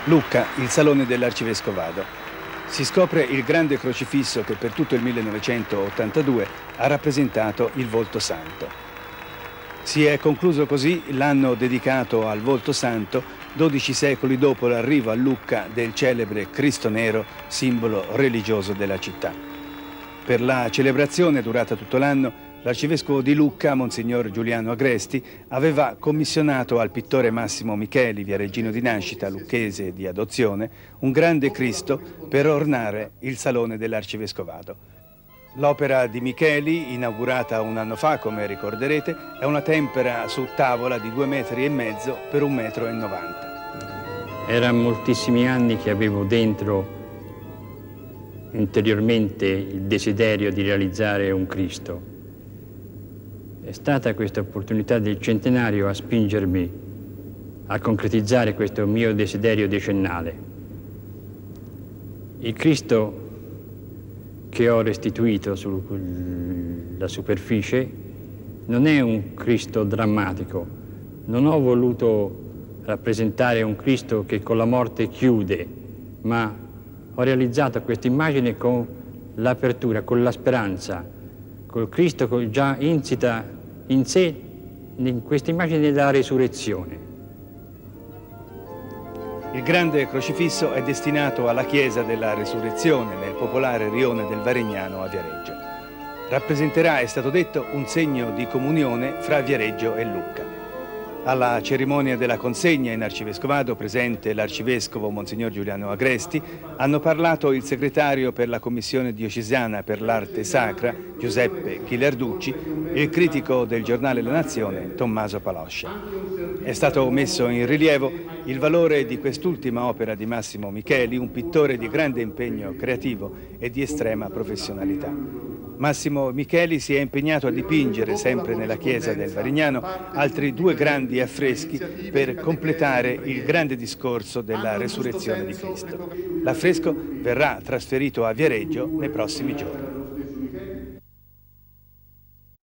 Lucca, il salone dell'Arcivescovado. Si scopre il grande crocifisso che per tutto il 1982 ha rappresentato il volto santo. Si è concluso così l'anno dedicato al volto santo, 12 secoli dopo l'arrivo a Lucca del celebre Cristo Nero, simbolo religioso della città. Per la celebrazione durata tutto l'anno, l'arcivescovo di Lucca, Monsignor Giuliano Agresti, aveva commissionato al pittore Massimo Micheli, viareggino di nascita, lucchese di adozione, un grande Cristo per ornare il salone dell'Arcivescovado. L'opera di Micheli, inaugurata un anno fa, come ricorderete, è una tempera su tavola di 2,5 metri per 1,90 metri. Erano moltissimi anni che avevo dentro interiormente il desiderio di realizzare un Cristo. È stata questa opportunità del centenario a spingermi a concretizzare questo mio desiderio decennale. Il Cristo che ho restituito sulla superficie non è un Cristo drammatico. Non ho voluto rappresentare un Cristo che con la morte chiude, ma ho realizzato questa immagine con l'apertura, con la speranza, col Cristo che già insita in sé, in questa immagine della resurrezione. Il grande crocifisso è destinato alla chiesa della Resurrezione nel popolare rione del Varignano a Viareggio. Rappresenterà, è stato detto, un segno di comunione fra Viareggio e Lucca. Alla cerimonia della consegna in Arcivescovado, presente l'arcivescovo Monsignor Giuliano Agresti, hanno parlato il segretario per la Commissione diocesana per l'arte sacra, Giuseppe Chilarducci, e il critico del giornale La Nazione, Tommaso Paloscia. È stato messo in rilievo il valore di quest'ultima opera di Massimo Micheli, un pittore di grande impegno creativo e di estrema professionalità. Massimo Micheli si è impegnato a dipingere, sempre nella chiesa del Varignano, altri 2 grandi affreschi per completare il grande discorso della resurrezione di Cristo. L'affresco verrà trasferito a Viareggio nei prossimi giorni.